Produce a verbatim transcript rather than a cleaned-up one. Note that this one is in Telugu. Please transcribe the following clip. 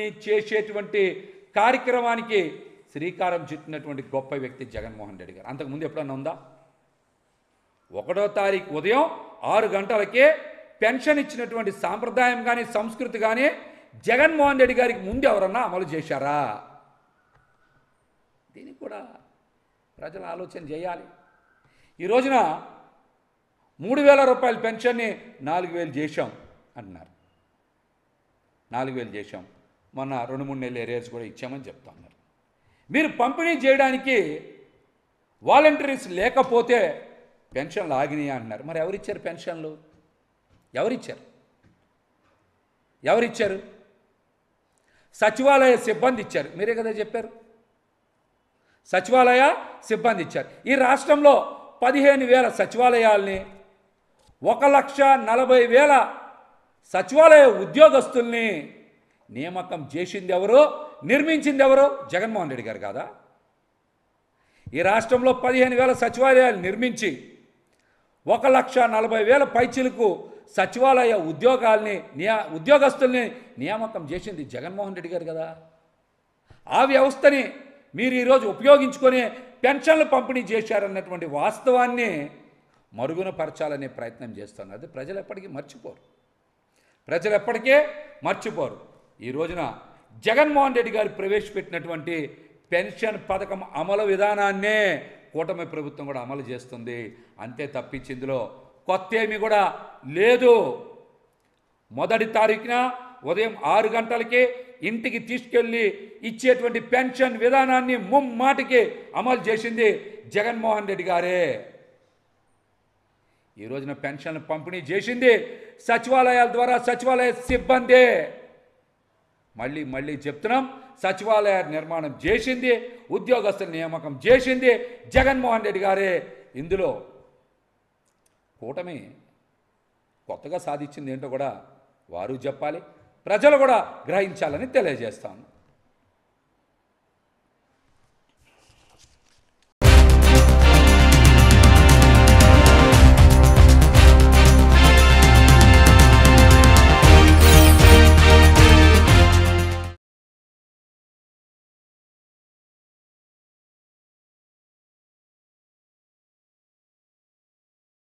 చేసేటువంటి కార్యక్రమానికి శ్రీకారం చుట్టినటువంటి గొప్ప వ్యక్తి జగన్మోహన్ రెడ్డి గారు. అంతకుముందు ఎప్పుడన్నా ఉందా? ఒకటో తారీఖు ఉదయం ఆరు గంటలకే పెన్షన్ ఇచ్చినటువంటి సాంప్రదాయం కానీ సంస్కృతి కానీ జగన్మోహన్ రెడ్డి గారికి ముందు ఎవరన్నా అమలు చేశారా? దీనికి కూడా ప్రజలు ఆలోచన చేయాలి. ఈ రోజున మూడు వేల రూపాయల పెన్షన్ని నాలుగు వేలు చేశాం అంటున్నారు. నాలుగు వేలు చేశాం, మొన్న రెండు మూడు నెలలు ఏరియాస్ కూడా ఇచ్చామని చెప్తా ఉన్నారు. మీరు పంపిణీ చేయడానికి వాలంటీర్స్ లేకపోతే పెన్షన్లు ఆగినాయి అంటున్నారు. మరి ఎవరిచ్చారు పెన్షన్లు? ఎవరిచ్చారు? ఎవరిచ్చారు? సచివాలయ సిబ్బంది ఇచ్చారు. మీరే కదా చెప్పారు, సచివాలయ సిబ్బంది ఇచ్చారు. ఈ రాష్ట్రంలో పదిహేను వేల సచివాలయాల్ని, ఒక లక్ష నలభై వేల సచివాలయ ఉద్యోగస్తుల్ని నియామకం చేసింది ఎవరు? నిర్మించింది ఎవరు? జగన్మోహన్ రెడ్డి గారు కాదా? ఈ రాష్ట్రంలో పదిహేను వేల సచివాలయాలు నిర్మించి ఒక లక్ష నలభై వేల పైచిలకు సచివాలయ ఉద్యోగాల్ని నియా ఉద్యోగస్తుల్ని నియామకం చేసింది జగన్మోహన్ రెడ్డి గారు కదా. ఆ వ్యవస్థని మీరు ఈరోజు ఉపయోగించుకొని పెన్షన్లు పంపిణీ చేశారన్నటువంటి వాస్తవాన్ని మరుగున పరచాలనే ప్రయత్నం చేస్తున్నారు. అది ప్రజలు ఎప్పటికీ మర్చిపోరు, ప్రజలు ఎప్పటికే మర్చిపోరు. ఈ రోజున జగన్మోహన్ రెడ్డి గారు ప్రవేశపెట్టినటువంటి పెన్షన్ పథకం అమలు విధానాన్నే కూటమి ప్రభుత్వం కూడా అమలు చేస్తుంది. అంతే తప్పించి ఇందులో కొత్త ఏమీ కూడా లేదు. మొదటి తారీఖున ఉదయం ఆరు గంటలకి ఇంటికి తీసుకెళ్ళి ఇచ్చేటువంటి పెన్షన్ విధానాన్ని ముమ్మాటికి అమలు చేసింది జగన్మోహన్ రెడ్డి గారే. ఈ రోజున పెన్షన్ పంపిణీ చేసింది సచివాలయాల ద్వారా సచివాలయ సిబ్బందే. మళ్ళీ మళ్ళీ చెప్తున్నాం, సచివాలయ నిర్మాణం చేసింది, ఉద్యోగస్తుల నియామకం చేసింది జగన్మోహన్ రెడ్డి గారే. ఇందులో కూటమి కొత్తగా సాధించింది ఏంటో కూడా వారు చెప్పాలి, ప్రజలు కూడా గ్రహించాలని తెలియజేస్తాను.